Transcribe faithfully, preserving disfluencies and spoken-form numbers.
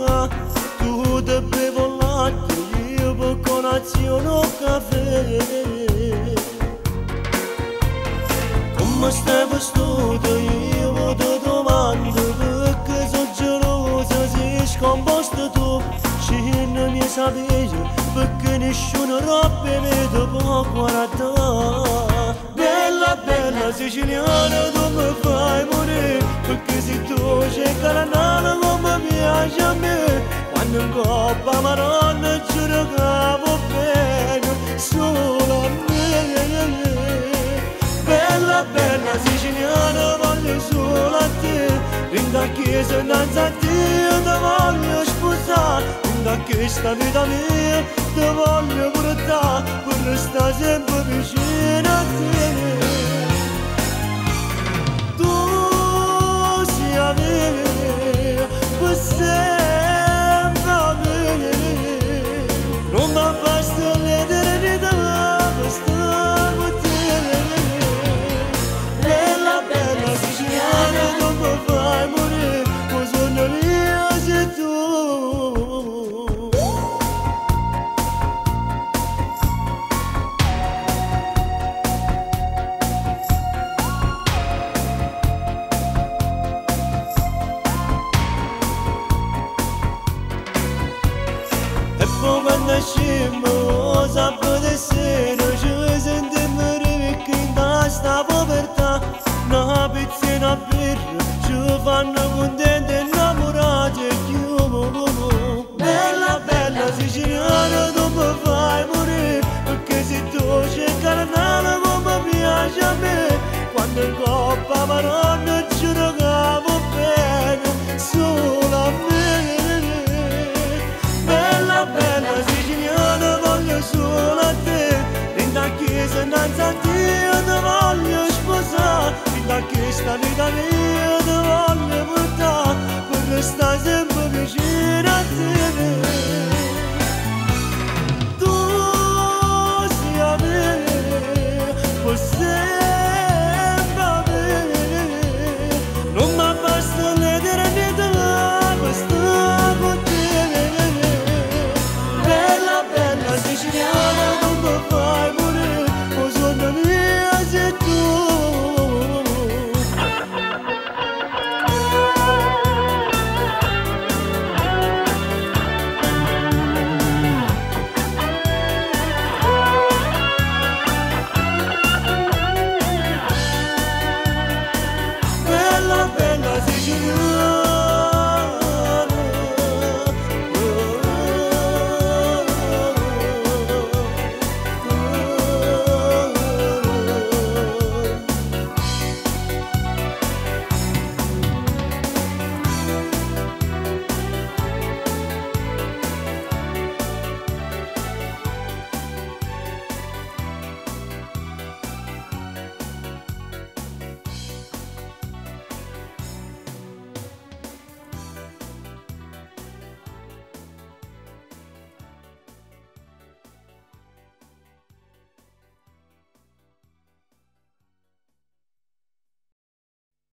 Tu te bevo latte, io per colazione o caffè. Come stai vestito, io ti domando, perché sono gelosa se scomposta tu. Scegli mi sapevi, perché nessuno robbe mi può guardare. Bella, bella siciliana, tu mi fai morire, perché se tu c'è caranana come mi piace a me. Quando in coppa maronna giuro che va bene solo a me. Bella, bella siciliana, voglio solo a te. In da chiesa innanzi a te ti voglio sposare. In da questa vita mia ti voglio portare, per restare sempre vicino a te. Tu sei a me, per sempre a me. Non mi basta l'eternità per stare con te. Bella, bella siciliana, non mi fai morire, ma sono mia sei tu. E poi quando scemo sabato sera ci sentiamo ricchi in sta povertà. Una pizzina a birra